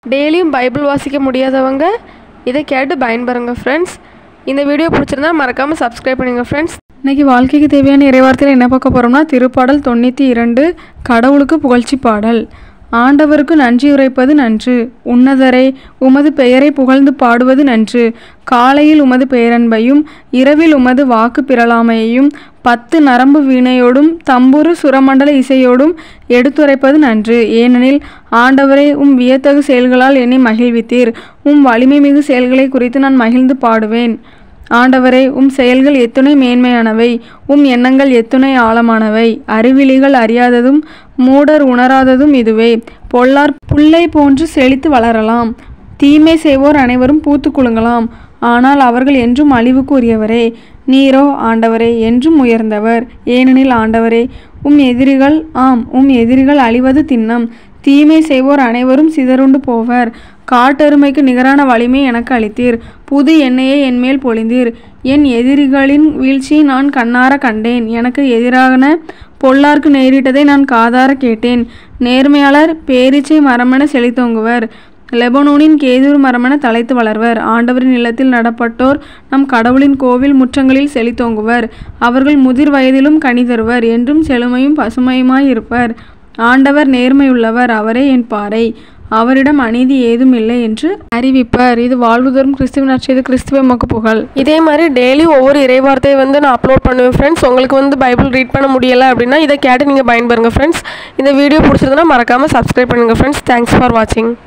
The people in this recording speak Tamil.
டெய்லியும் பைபிள் வாசிக்க முடியாதவங்க இதை கேட்டு பயன்பெறுங்க ஃப்ரெண்ட்ஸ். இந்த வீடியோ பிடிச்சிருந்தா மறக்காமல் சப்ஸ்கிரைப் பண்ணுங்க ஃப்ரெண்ட்ஸ். இன்றைக்கி வாழ்க்கைக்கு தேவையான இறைவார்த்தையில் என்ன பார்க்க போகிறோம்னா, திருப்பாடல் 92 கடவுளுக்கு புகழ்ச்சி பாடல். ஆண்டவருக்கு நன்றி உரைப்பது நன்று, உன்னதரை உமது பெயரை புகழ்ந்து பாடுவது நன்று. காலையில் உமது பேரன்பையும் இரவில் உமது வாக்கு பிறலாமையையும் 10 நரம்பு வீணையோடும் தம்புரு சுரமண்டல இசையோடும் எடுத்துரைப்பது நன்று. ஏனெனில் ஆண்டவரே, வியத்தகு செயல்களால் என்னை மகிழ்வித்தீர். வலிமை மிகு செயல்களை குறித்து நான் மகிழ்ந்து பாடுவேன். ஆண்டவரே, செயல்கள் எத்துணை மேன்மையானவை, எண்ணங்கள் எத்துணை ஆழமானவை. அறிவிலிகள் அறியாததும் மூடர் உணராததும் இதுவே. பொல்லார் புல்லை போன்று செழித்து வளரலாம், தீமை செய்வோர் அனைவரும் பூத்து குலுங்கலாம். ஆனால் அவர்கள் என்றும் அழிவுக்கு உரியவரே. நீரோ ஆண்டவரே என்றும் உயர்ந்தவர். ஏனெனில் ஆண்டவரே, எதிரிகள் அழிவது திண்ணம். தீமை செய்வோர் அனைவரும் சிதறுண்டு போவர். காட்டெருமைக்கு நிகரான வலிமை எனக்கு அளித்தீர். புது எண்ணெயை என்மேல் பொழிந்தீர். என் எதிரிகளின் வீழ்ச்சியை நான் கண்ணார கண்டேன். எனக்கு எதிரான பொல்லார்க்கு நேரிட்டதை நான் காதார கேட்டேன். நேர்மையாளர் பேரீச்சை மரமென செழித்தோங்குவர், லெபனோனின் கேதுரு மரமென தலைத்து வளர்வர். ஆண்டவரின் இல்லத்தில் நடப்பட்டோர் நம் கடவுளின் கோவில் முற்றங்களில் செழித்தோங்குவர். அவர்கள் முதிர் வயதிலும் கனி தருவர், என்றும் செழுமையும் பசுமையுமாயிருப்பர். ஆண்டவர் நேர்மையுள்ளவர், அவரே என் பாறை, அவரிடம் அநீதி ஏதும் இல்லை என்று அறிவிப்பர். இது வாழ்வு தரும் கிறிஸ்துவின் நற்செய்தி. கிறிஸ்துவே உமக்கு புகழ். இதே மாதிரி டெய்லி ஒவ்வொரு இறைவார்த்தையை நான் அப்லோட் பண்ணுவேன் ஃப்ரெண்ட்ஸ். உங்களுக்கு பைபிள் ரீட் பண்ண முடியலை அப்படின்னா இதை கேட்டு நீங்கள் பயன்பெறுங்க ஃப்ரெண்ட்ஸ். இந்த வீடியோ பிடிச்சிருந்தனா மறக்காமல் சப்ஸ்கிரைப் பண்ணுங்கள் ஃப்ரெண்ட்ஸ். தேங்க்ஸ் ஃபார் வாட்சிங்.